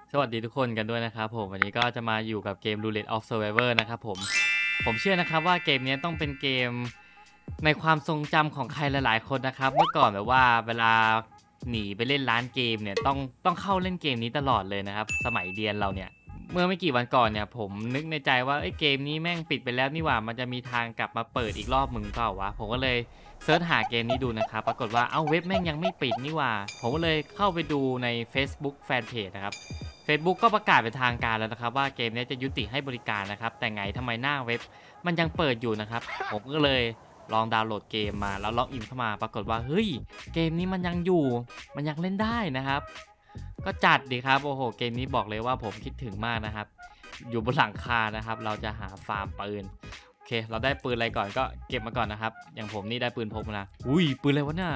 สวัสดีทุกคนกันด้วยนะครับผมวันนี้ก็จะมาอยู่กับเกม Roulette of Survivor นะครับผมเชื่อนะครับว่าเกมนี้ต้องเป็นเกมในความทรงจำของใครหลายๆคนนะครับเมื่อก่อนแบบว่าเวลาหนีไปเล่นร้านเกมเนี่ยต้องเข้าเล่นเกมนี้ตลอดเลยนะครับสมัยเรียนเราเนี่ยเมื่อไม่กี่วันก่อนเนี่ยผมนึกในใจว่าเกมนี้แม่งปิดไปแล้วนี่หว่ามันจะมีทางกลับมาเปิดอีกรอบมึงเปล่าวะผมก็เลยเซิร์ชหาเกมนี้ดูนะครับปรากฏว่าเว็บแม่งยังไม่ปิดนี่หว่าผมก็เลยเข้าไปดูใน Facebook Fanpage นะครับ Facebook ก็ประกาศเป็นทางการแล้วนะครับว่าเกมนี้จะยุติให้บริการนะครับแต่ไงทำไมหน้าเว็บมันยังเปิดอยู่นะครับผมก็เลยลองดาวน์โหลดเกมมาแล้วล็อกอินเข้ามาปรากฏว่าเฮ้ยเกมนี้มันยังอยู่มันยังเล่นได้นะครับก็จัดดีครับโอ้โหเกมนี้บอกเลยว่าผมคิดถึงมากนะครับอยู่บนหลังคานะครับเราจะหาฟาร์มปืนโอเคเราได้ปืนอะไรก่อนก็เก็บมาก่อนนะครับอย่างผมนี่ได้ปืนพกมานะอุ้ยปืนอะไรวะน่ะ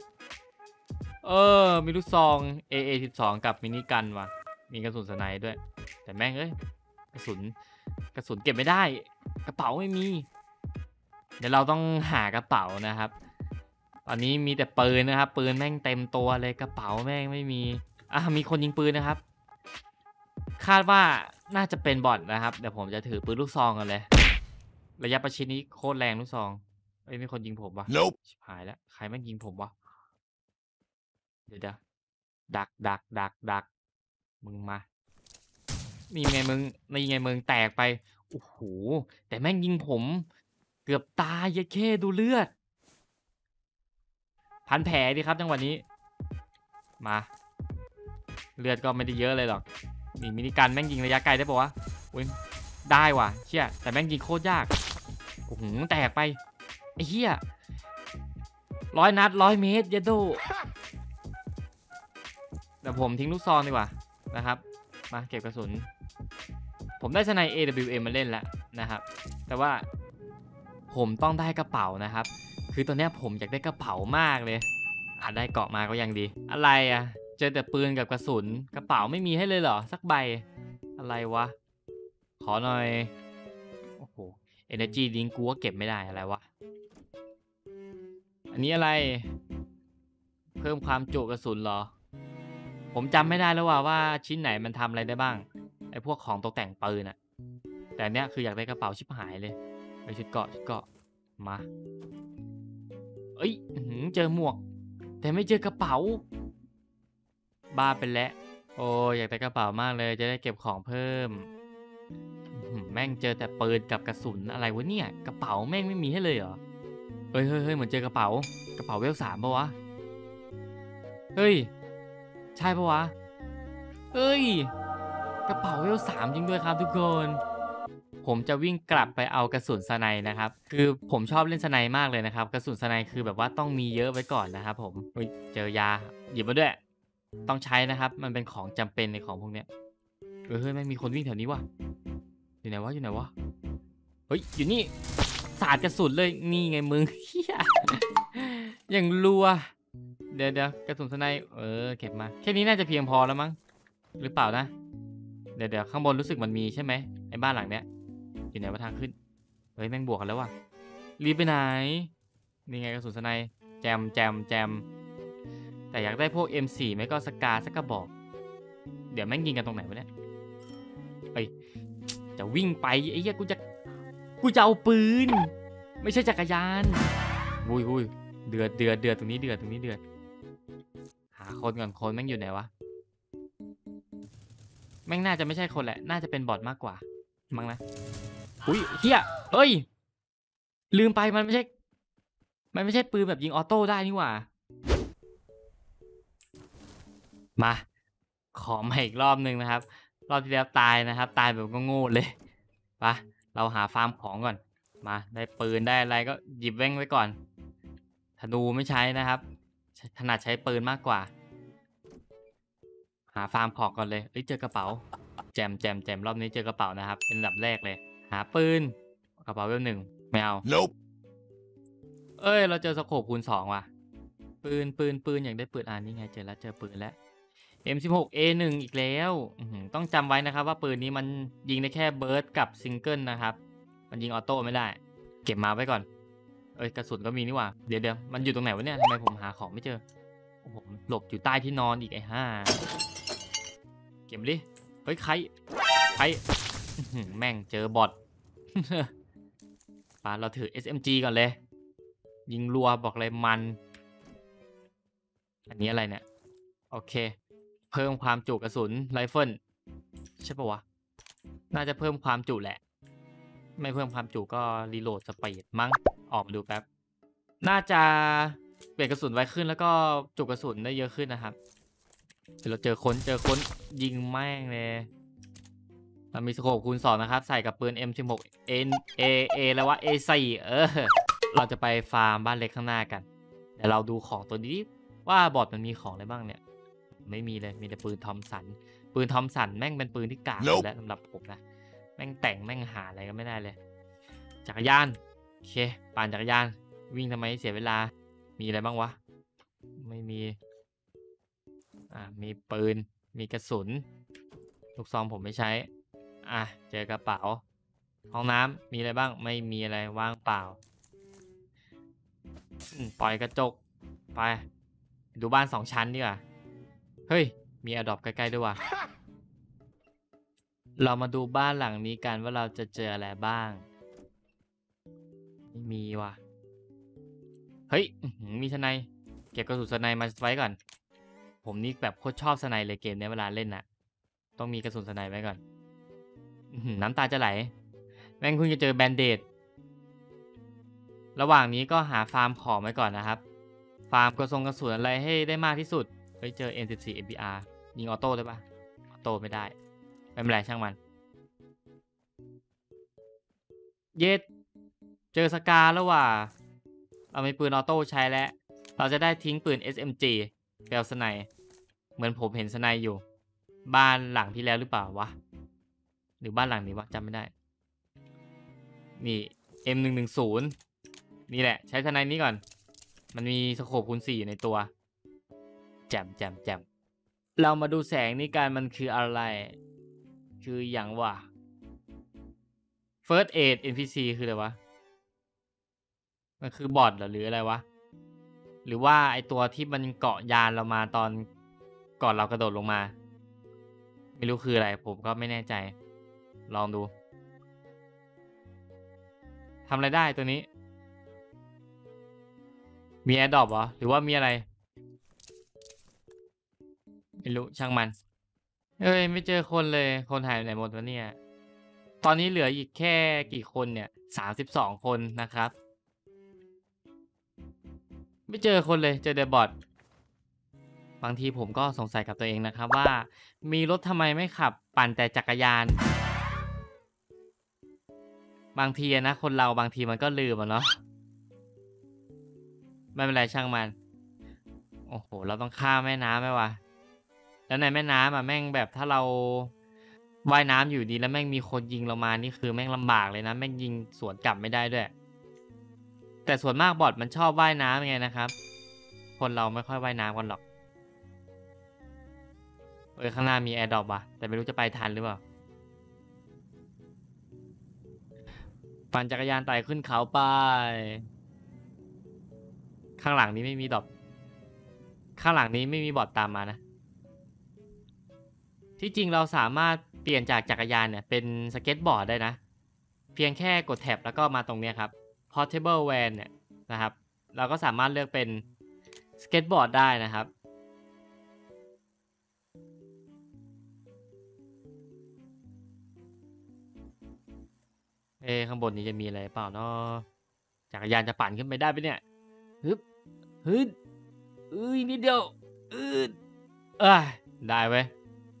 มีลูกซอง AA12 กับมินิกันว่ะมีกระสุนสไนด์ด้วยแต่แม่งกระสุนเก็บไม่ได้กระเป๋าไม่มีเดี๋ยวเราต้องหากระเป๋านะครับตอนนี้มีแต่ปืนนะครับปืนแม่งเต็มตัวเลยกระเป๋าแม่งไม่มีมีคนยิงปืนนะครับคาดว่าน่าจะเป็นบอทนะครับเดี๋ยวผมจะถือปืนลูกซองกันเลยระยะประชิดนี้โคตรแรงลูกซองมีคนยิงผมวะ Nope ชิบหายแล้วใครแม่งยิงผมวะเดี๋ยวดักมึงมานี่ไงมึงแตกไปโอ้โหแต่แม่งยิงผมเกือบตายยัดเข้ดูเลือดพันแผลดีครับจังหวะนี้มาเลือดก็ไม่ได้เยอะเลยหรอกนี่มินิกันแม่งยิงระยะไกลได้ปะวะอุ้ยได้ว่ะเชี่ยแต่แม่งยิงโคตรยากโอ้โหแตกไปไอ้เหี้ย100 นัด100 เมตรยัดโดเดี๋ยวผมทิ้งลูกซองดีกว่านะครับมาเก็บกระสุนผมได้สไน AWM มาเล่นแล้วนะครับแต่ว่าผมต้องได้กระเป๋านะครับคือตอนนี้ผมอยากได้กระเป๋ามากเลยได้เกาะมาก็ยังดีอะไรเจอแต่ปืนกับกระสุนกระเป๋าไม่มีให้เลยเหรอสักใบอะไรวะขอหน่อยโอ้โห Energy Drink กูก็เก็บไม่ได้อะไรวะอันนี้อะไรเพิ่มความจุกระสุนเหรอผมจำไม่ได้แล้วว่าชิ้นไหนมันทำอะไรได้บ้างไอ้พวกของตกแต่งปืนอะแต่เนี้ยคืออยากได้กระเป๋าชิบหายเลยไปชุดเกาะมาเจอหมวกแต่ไม่เจอกระเป๋าบ้าไปแล้วโอ้อยากได้กระเป๋ามากเลยจะได้เก็บของเพิ่มแม่งเจอแต่ปืนกับกระสุนอะไรวะเนี่ยกระเป๋าแม่งไม่มีให้เลยเหรอเฮ้ยเหมือนเจอกระเป๋าเวล3ปะวะเฮ้ยใช่ปะวะเฮ้ยกระเป๋าเวล3จริงด้วยครับทุกคนผมจะวิ่งกลับไปเอากระสุนสไนนะครับคือผมชอบเล่นสไนมากเลยนะครับกระสุนสไนคือแบบว่าต้องมีเยอะไว้ก่อนนะครับผมเจอยาหยิบมาด้วยต้องใช้นะครับมันเป็นของจำเป็นในของพวกเนี้ยเฮ้ยไม่มีคนวิ่งแถวนี้วะอยู่ไหนวะเฮ้ยอยู่นี่สาดกระสุนเลยนี่ไงมึงเฮียอย่างรัวเดี๋ยวกระสุนสไนเก็บมาแค่นี้น่าจะเพียงพอแล้วมั้งหรือเปล่านะเดี๋ยวข้างบนรู้สึกมันมีใช่ไหมไอ้บ้านหลังเนี้ยอยู่ไหนว่าทางขึ้นเฮ้ยแม่งบวกกันแล้วว่ะรีบไปไหนนี่ไงกระสุนสไนแจมแต่อยากได้พวก M4 ไม่ก็สกาสักกระบอกเดี๋ยวแม่งยิงกันตรงไหนวะเนี่ยจะวิ่งไปไอ้เหี้ยกูจะเอาปืนไม่ใช่จักรยานอุ้ยเดือดตรงนี้เดือดหาคนก่อนคนแม่งอยู่ไหนวะแม่งน่าจะไม่ใช่คนแหละน่าจะเป็นบอทมากกว่ามั้งนะอุ้ยเฮียเฮ้ยลืมไปมันไม่ใช่ปืนแบบยิงออโต้ได้นี่หว่ามาขอมาอีกรอบหนึ่งนะครับรอบที่แล้วตายนะครับตายแบบโง่เลยไปเราหาฟาร์มของก่อนมาได้ปืนได้อะไรก็หยิบแว่งไว้ก่อนธนูไม่ใช้นะครับถนัดใช้ปืนมากกว่าหาฟาร์มของก่อนเลยเจอกระเป๋าแจมรอบนี้เจอกระเป๋านะครับเป็นอันดับแรกเลยหาปืนกระเป๋าเวล1ไม่เอา Nope เราเจอสโคปคูณ2ว่ะปืนอยากได้ปืนนี่ไงเจอปืนแล้ว M16A1 อีกแล้วต้องจำไว้นะครับว่าปืนนี้มันยิงได้แค่เบิร์ดกับซิงเกิลนะครับมันยิงออโต้ไม่ได้เก็บมาไว้ก่อนกระสุนก็มีนี่หว่าเดี๋ยวมันอยู่ตรงไหนวะเนี่ยทำไมผมหาของไม่เจอผมหลบอยู่ใต้ที่นอนอีกไอ้ห่าเก็บดิเฮ้ยใครแม่งเจอบอท ป่ะเราถือ SMG ก่อนเลย ยิงรัวบอกเลยมัน อันนี้อะไรเนี่ยโอเคเพิ่มความจุกระสุนไรเฟิลใช่ปะวะน่าจะเพิ่มความจุแหละไม่เพิ่มความจุก็รีโหลดสปีดมั้งออกมาดูแป๊บน่าจะเปลี่ยนกระสุนไวขึ้นแล้วก็จุกระสุนได้เยอะขึ้นนะครับเดี๋ยวเราเจอคนยิงแม่งเลยเรามีสโคปคูณ 2นะครับใส่กับปืน M16 N A แล้วว่า A4 เราจะไปฟาร์มบ้านเล็กข้างหน้ากันเดี๋ยวเราดูของตัวนี้ว่าบอทมันมีของอะไรบ้างเนี่ยไม่มีเลยมีแต่ปืนทอมสันแม่งเป็นปืนที่กากอยู่แล้วสำหรับผมนะแม่งแต่งแม่งหาอะไรก็ไม่ได้เลยจักรยานโอเคปั่นจักรยานวิ่งทำไมเสียเวลามีอะไรบ้างวะไม่มีมีปืนมีกระสุนลูกซองผมไม่ใช้เจอกระเป๋าห้องน้ำมีอะไรบ้างไม่มีอะไรว่างเปล่าปล่อยกระจกไปดูบ้าน2 ชั้นดีกว่าเฮ้ยมีอดอปใกล้ๆด้วยว่ะ เรามาดูบ้านหลังนี้กันว่าเราจะเจออะไรบ้างไม่มีว่ะเฮ้ยมีสไนป์เก็บกระสุนสไนป์มาไว้ก่อนผมนี่แบบโคตรชอบสไนป์เลยเกมนี้เวลาเล่นน่ะต้องมีกระสุนสไนป์ไว้ก่อนน้ำตาจะไหลแม่งเพิ่งจะเจอแบนเดดระหว่างนี้ก็หาฟาร์มของไว้ก่อนนะครับฟาร์มกระสุนอะไรให้ได้มากที่สุดเฮ้ยเจอ M14 MBR ยิงออโต้ได้ปะออโต้ไม่ได้ไม่เป็นไรช่างมันเย็ดเจอสกาแล้วว่ะเรามีปืนออโต้ใช้แล้วเราจะได้ทิ้งปืน SMG ไปเอาสไนป์เหมือนผมเห็นสไนป์อยู่บ้านหลังที่แล้วหรือเปล่าวะหรือบ้านหลังนี้วะจำไม่ได้นี่ M110นี่แหละใช้สไนป์นี้ก่อนมันมีสโคปคูณ 4ในตัวแจ่มเรามาดูแสงนี่กันมันคืออะไรคืออย่างวะ First Aid NPC คืออะไรวะมันคือบอทหรืออะไรวะหรือว่าไอตัวที่มันเกาะยานเรามาตอนก่อนเรากระโดดลงมาไม่รู้คืออะไรผมก็ไม่แน่ใจลองดูทำอะไรได้ตัวนี้มีแอร์ดรอปเหรอหรือว่ามีอะไรไม่รู้ช่างมันเอ้ยไม่เจอคนเลยคนหายไปไหนหมดวะเนี่ยตอนนี้เหลืออีกแค่กี่คนเนี่ย32 คนนะครับไม่เจอคนเลยเจอแต่บอทบางทีผมก็สงสัยกับตัวเองนะครับว่ามีรถทำไมไม่ขับปั่นแต่จักรยานบางทีนะคนเราบางทีมันก็ลืมเนาะไม่เป็นไรช่างมันโอ้โหเราต้องข้ามแม่น้ำไหมวะแล้วในแม่น้ำแม่งแบบถ้าเราว่ายน้ำอยู่ดีแล้วแม่งมีคนยิงเรามานี่คือแม่งลำบากเลยนะแม่งยิงสวนกลับไม่ได้ด้วยแต่ส่วนมากบอทมันชอบว่ายน้ำไงนะครับคนเราไม่ค่อยว่ายน้ำกันหรอกข้างหน้ามีแอร์ดรอปว่ะแต่ไม่รู้จะไปทันหรือเปล่าปั่นจักรยานไต่ขึ้นเขาไปข้างหลังนี้ไม่มีดรอปข้างหลังนี้ไม่มีบอทตามมานะที่จริงเราสามารถเปลี่ยนจากจักรยานเนี่ยเป็นสเก็ตบอร์ดได้นะเพียงแค่กดแท็บแล้วก็มาตรงนี้ครับ Portable Van เนี่ยนะครับเราก็สามารถเลือกเป็นสเก็ตบอร์ดได้นะครับข้างบนนี้จะมีอะไรเปล่าเนาะจักรยานจะปั่นขึ้นไปได้ไหมเนี่ยฮึบฮึดนิดเดียวอืดได้เว้ย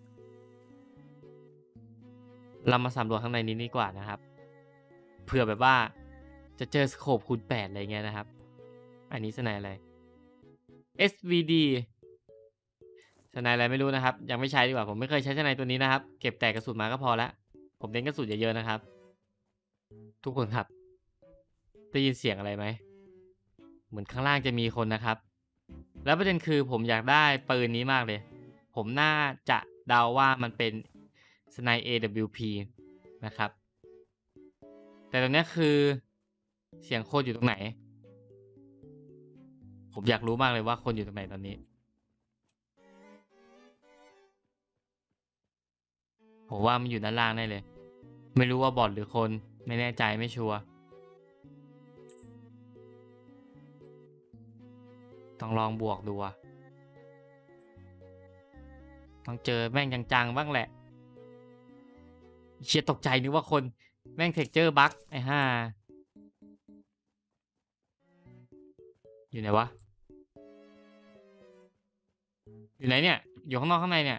เรามาสำรวจข้างในนี้ดีกว่านะครับเผื่อแบบว่าจะเจอสโคปคูณ 8อะไรเงี้ยนะครับอันนี้สไนอะไร SVD สไนอะไรไม่รู้นะครับยังไม่ใช้ดีกว่าผมไม่เคยใช้สไนตัวนี้นะครับเก็บแต่กระสุนมาก็พอละผมเน้นกระสุนเยอะๆนะครับทุกคนครับได้ยินเสียงอะไรไหมเหมือนข้างล่างจะมีคนนะครับแล้วประเด็นคือผมอยากได้ปืนนี้มากเลยผมน่าจะเดาว่ามันเป็นสไน AWP นะครับแต่ตรงนี้คือเสียงคนอยู่ตรงไหนผมอยากรู้มากเลยว่าคนอยู่ตรงไหนตอนนี้ผมว่ามันอยู่ด้านล่างแน่เลยไม่รู้ว่าบอทหรือคนไม่แน่ใจไม่ชัวร์ต้องลองบวกดูอะต้องเจอแม่งจังๆบ้างแหละเชียตกใจนึกว่าคนแม่งเทคเจอร์บั๊กไอ้ห่าอยู่ไหนวะอยู่ไหนเนี่ยอยู่ข้างนอกข้างในเนี่ย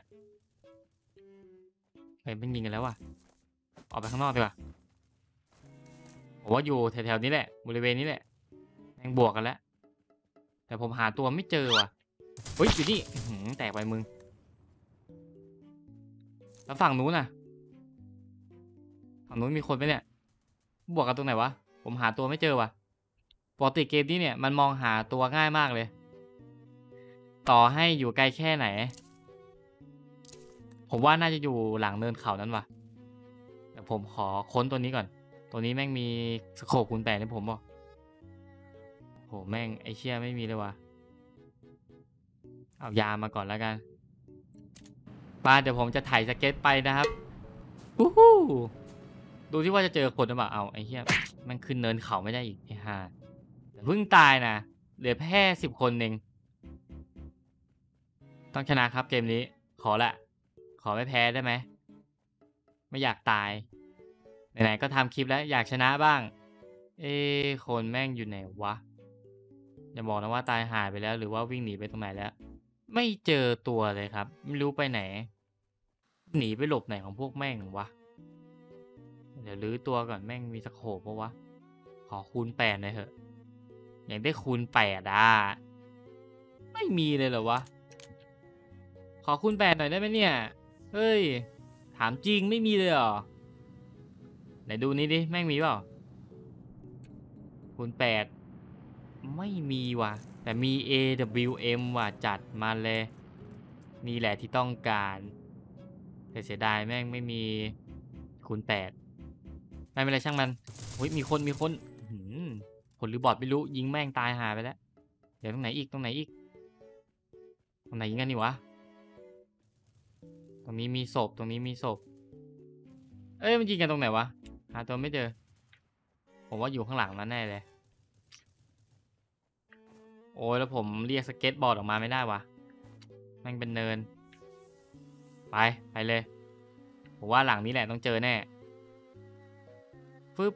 เฮ้ยมันยิงกันแล้วว่ะออกไปข้างนอกดีกว่าผมว่าอยู่แถวๆนี้แหละบริเวณนี้แหละแม่งบวกกันแล้วแต่ผมหาตัวไม่เจอว่ะเฮ้ยอยู่นี่แตกไปมึงแล้วฝั่งนู้นน่ะฝั่งนู้นมีคนไหมเนี่ยบวกกันตรงไหนวะผมหาตัวไม่เจอว่ะปกติเกมนี้เนี่ยมันมองหาตัวง่ายมากเลยต่อให้อยู่ไกลแค่ไหนผมว่าน่าจะอยู่หลังเนินเขานั้นว่ะแต่ผมขอค้นตัวนี้ก่อนตัวนี้แม่งมีสโคปคูณ8ให้ผมบอกโหแม่งไอเชี่ยไม่มีเลยว่ะเอายามาก่อนแล้วกันมาเดี๋ยวผมจะถ่ายสเก็ตไปนะครับวู้ฮู้ดูที่ว่าจะเจอคนหรือเปล่าเอาไอ้เหี้ยมันขึ้นเนินเขาไม่ได้อีกไอ้ห่าแต่เพิ่งตายนะเหลือแค่10 คนเองต้องชนะครับเกมนี้ขอละขอไม่แพ้ได้ไหมไม่อยากตายไหนๆก็ทำคลิปแล้วอยากชนะบ้างคนแม่งอยู่ไหนวะอย่าบอกนะว่าตายหายไปแล้วหรือว่าวิ่งหนีไปตรงไหนแล้วไม่เจอตัวเลยครับไม่รู้ไปไหนหนีไปหลบไหนของพวกแม่งวะเดี๋ยวลื้อตัวก่อนแม่งมีสโคปปะวะขอคูณ8หน่อยเถอะอยากได้คูณ8ไม่มีเลยเหรอวะขอคูณ8หน่อยได้ไหมเนี่ยเฮ้ยถามจริงไม่มีเลยเหรอไหนดูนี้ดิแม่งมีเปล่าคูณ8ไม่มีว่ะแต่มี AWM ว่ะจัดมาเลยนี่แหละที่ต้องการแต่เสียดายแม่งไม่มีคูณ8ไม่เป็นไรช่างมันเฮ้ยมีคนคนหรือบอทไม่รู้ยิงแม่งตายหาไปแล้วเดี๋ยวตรงไหนอีกตรงไหนอีกตรงไหนยิงกันนี่วะตรงนี้มีศพตรงนี้มีศพเอ้ยมันยิงกันตรงไหนวะหาตัวไม่เจอผมว่าอยู่ข้างหลังนั่นแน่เลยโอ้ยแล้วผมเรียกสเก็ตบอร์ดออกมาไม่ได้วะแม่งเป็นเนินไปเลยผมว่าหลังนี้แหละต้องเจอแน่ฟึบ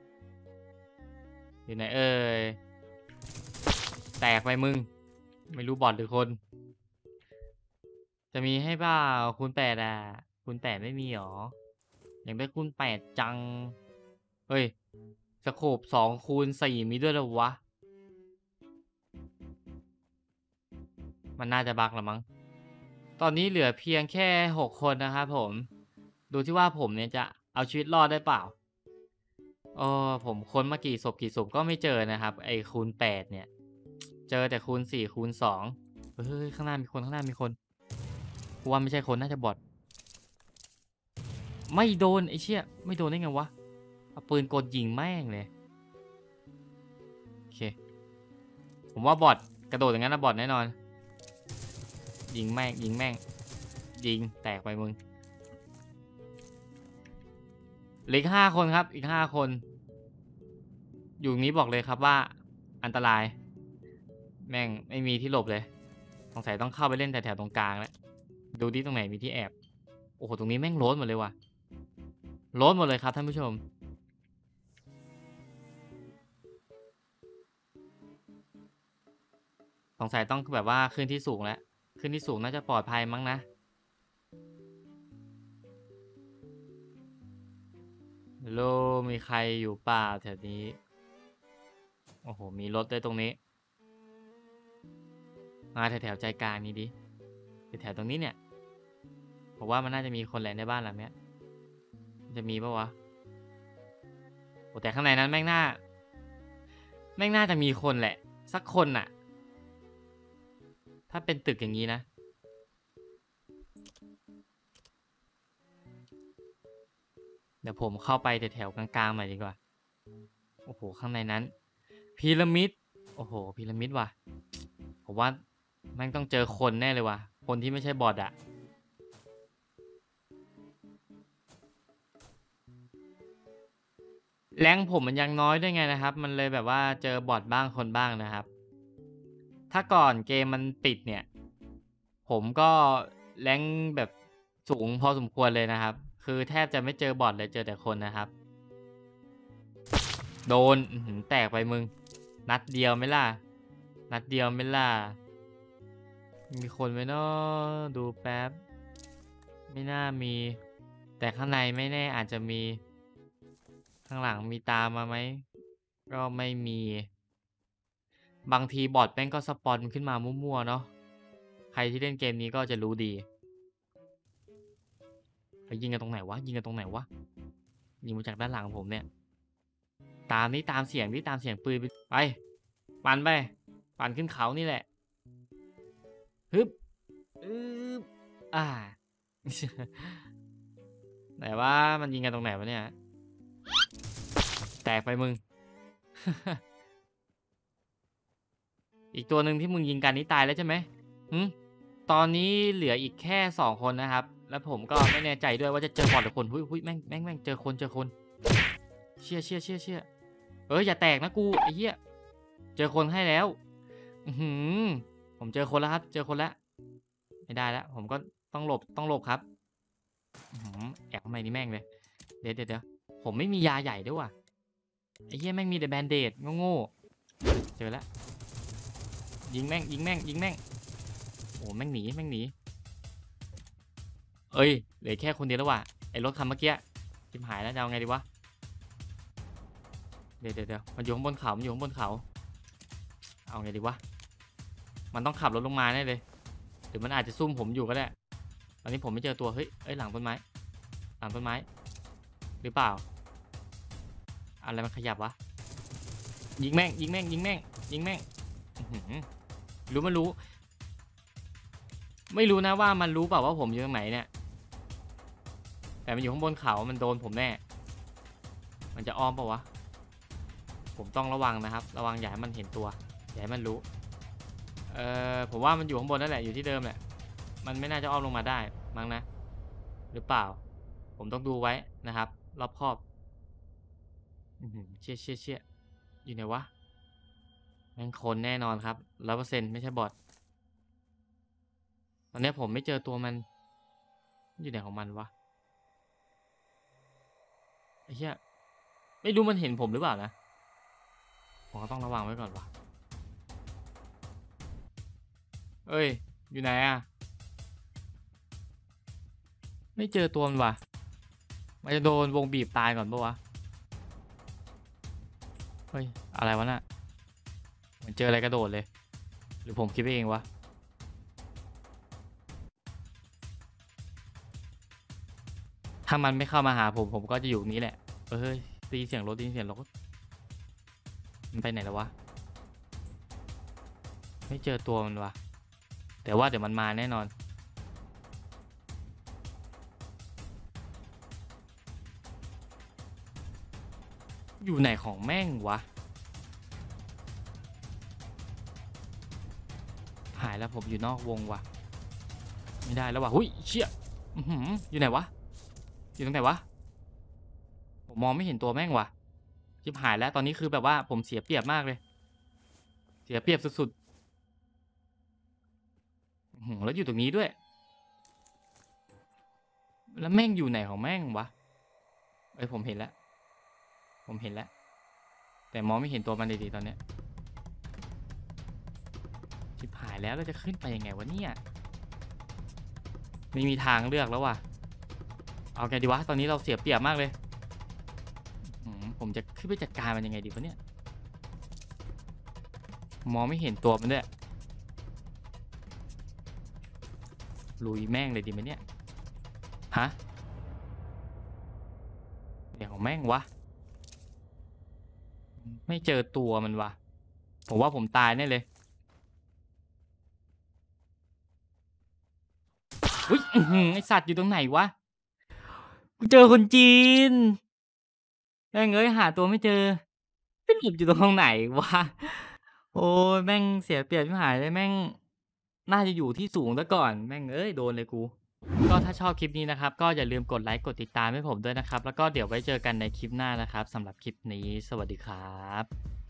อยู่ไหนเอ่ยแตกไปมึงไม่รู้บอทหรือคนจะมีให้เปล่าคูณ8คูณ8ไม่มีหรออยากได้คูณ8จังเฮ้ยสโคป2 คูณ 4มีด้วยเหรอวะมันน่าจะบั๊กละมั้งตอนนี้เหลือเพียงแค่6 คนนะครับผมดูที่ว่าผมเนี่ยจะเอาชีวิตรอดได้เปล่าผมค้นมากี่ศพก็ไม่เจอนะครับไอ้คูณ8เนี่ยเจอแต่คูณ4คูณ2เฮ้ยข้างหน้ามีคนข้างหน้ามีคนกูว่าไม่ใช่คนน่าจะบอทไม่โดนไอ้เชี่ยไม่โดนได้ไงวะเอาปืนกลยิงแม่งเลยโอเคผมว่าบอทกระโดดอย่างนั้นนะบอทแน่นอนยิงแม่งยิงแตกไปมึงเหลืออีก5 คนครับอีก5 คนอยู่นี้บอกเลยครับว่าอันตรายแม่งไม่มีที่หลบเลยสงสัยต้องเข้าไปเล่นแถวๆตรงกลางแล้วดูดิตรงไหนมีที่แอบโอ้โหตรงนี้แม่งโล้นหมดเลยว่ะโล้นหมดเลยครับท่านผู้ชมสงสัยต้องแบบว่าขึ้นที่สูงแล้วขึ้นที่สูงน่าจะปลอดภัยมั้งนะโลมีใครอยู่เปล่าแถวนี้โอ้โหมีรถด้วยตรงนี้มาแถวๆใจกลางนี้ดิแถวตรงนี้เนี่ยผมว่ามันน่าจะมีคนแหละในบ้านหลังเนี้ยจะมีปะวะโอ้แต่ข้างในนั้นแม่งน่าจะมีคนแหละสักคนน่ะถ้าเป็นตึกอย่างนี้นะเดี๋ยวผมเข้าไปแถวๆกลางๆหน่อยดีกว่าโอ้โหข้างในนั้นพีระมิดโอ้โหพีระมิดว่ะผมว่าแม่งต้องเจอคนแน่เลยว่ะคนที่ไม่ใช่บอทอะแรงผมมันยังน้อยด้วยไงนะครับ มันเลยแบบว่าเจอบอทบ้างคนบ้างนะครับ ถ้าก่อนเกมมันปิดเนี่ย ผมก็แรงแบบสูงพอสมควรเลยนะครับ คือแทบจะไม่เจอบอทเลยเจอแต่คนนะครับ โดนแตกไปมึง นัดเดียวไหมล่ะ นัดเดียวไหมล่ะ มีคนไหมเนาะดูแป๊บ ไม่น่ามี แต่ข้างในไม่แน่อาจจะมี ข้างหลังมีตามมาไหม ก็ไม่มี บางทีบอทแม่งก็สปอนขึ้นมามั่วๆเนาะ ใครที่เล่นเกมนี้ก็จะรู้ดีไปยิงกันตรงไหนวะ ยิงกันตรงไหนวะ ยิงมาจากด้านหลังผมเนี่ย ตามนี้ตามเสียงนี่ตามเสียงปืนไปปั่นไปปั่นขึ้นเขานี่แหละฮึบอึบอ่า ไหนว่ามันยิงกันตรงไหนวะเนี่ย แตกไปมึง อีกตัวหนึ่งที่มึงยิงกันนี้ตายแล้วใช่ไหมตอนนี้เหลืออีกแค่2คนนะครับ แล้วผมก็ไม่แน่ใจด้วยว่าจะเจอบอทหรือคนหุ้ยแม่งเจอคนเชี่ยอย่าแตกนะกูไอ้เหี้ยเจอคนให้แล้วอือหือผมเจอคนแล้วครับ เจอคนแล้วไม่ได้แล้วผมก็ต้องหลบครับแอบทำไมนี่แม่งเลยเดี๋ยวผมไม่มียาใหญ่ด้วยว่ะไอ้เหี้ยแม่งมีแต่แบนเดดโง่เจอแล้วยิงแม่งโอ้แม่งหนีเอ้ยเหลือแค่คนเดียวแล้วว่ะไอ้รถคันเมื่อกี้ทิมหายแล้วจะเอาไงดีวะเดี๋ยวมันอยู่ข้างบนเขาเอาไงดีวะมันต้องขับรถลงมาแน่เลยหรือมันอาจจะซุ่มผมอยู่ก็ได้ตอนนี้ผมไม่เจอตัวเฮ้ยหลังต้นไม้หรือเปล่าอะไรมันขยับวะยิงแม่งรู้ไม่รู้นะว่ามันรู้เปล่าว่าผมอยู่ตรงไหนเนี่ยแต่มันอยู่ข้างบนเขามันโดนผมแน่มันจะอ้อมเปล่าวะผมต้องระวังนะครับระวังอย่าให้มันเห็นตัวอย่าให้มันรู้ผมว่ามันอยู่ข้างบนนั่นแหละอยู่ที่เดิมแหละมันไม่น่าจะอ้อมลงมาได้มั้งนะหรือเปล่าผมต้องดูไว้นะครับรอบคอบเชี่ยอยู่ไหนวะแม่งคนแน่นอนครับ100%ไม่ใช่บอทตอนนี้ผมไม่เจอตัวมันอยู่ไหนของมันวะไอ้เหี้ยไม่รู้มันเห็นผมหรือเปล่านะผมก็ต้องระวังไว้ก่อนวะเอ้ยอยู่ไหนอะไม่เจอตัวมันวะมันจะโดนวงบีบตายก่อนปะวะเฮ้ยอะไรวะน่ะเหมือนเจออะไรกระโดดเลยหรือผมคิดไปเองวะถ้ามันไม่เข้ามาหาผมก็จะอยู่นี้แหละเฮ้ยได้ยินเสียงรถมันไปไหนแล้ววะไม่เจอตัวมันวะแต่ว่าเดี๋ยวมันมาแน่นอนอยู่ไหนของแม่งวะหายแล้วผมอยู่นอกวงวะไม่ได้แล้ววะหุ้ยเชี่ยอยู่ไหนวะอยู่ตรงไหนวะผมมองไม่เห็นตัวแม่งวะชิบหายแล้วตอนนี้คือแบบว่าผมเสียเปรียบมากเลยเสียเปรียบสุดๆแล้วอยู่ตรงนี้ด้วยแล้วแม่งอยู่ไหนของแม่งวะผมเห็นแล้วแต่มองไม่เห็นตัวมันดีๆตอนเนี้ยชิบหายแล้วเราจะขึ้นไปยังไงวะเนี่ยไม่มีทางเลือกแล้วว่ะเอาไงดีวะตอนนี้เราเสียเปรียบมากเลยผมจะขึ้นไปจัดการมันยังไงดีวะเนี่ยมองไม่เห็นตัวมันด้วยลุยแม่งเลยดีไหมเนี่ยฮะเดี๋ยวของแม่งวะไม่เจอตัวมันวะผมว่าผมตายแน่เลยอุ้ยไอสัตว์อยู่ตรงไหนวะกูเจอคนจีนแม่งเอ้ยหาตัวไม่เจอไปหลบอยู่ตรงไหนวะโอ้ยแม่งเสียเปรียบชิบหายเลยแม่งน่าจะอยู่ที่สูงซะก่อนแม่งเอ้ยโดนเลยกูก็ถ้าชอบคลิปนี้นะครับก็อย่าลืมกดไลค์กดติดตามให้ผมด้วยนะครับแล้วก็เดี๋ยวไว้เจอกันในคลิปหน้านะครับสำหรับคลิปนี้สวัสดีครับ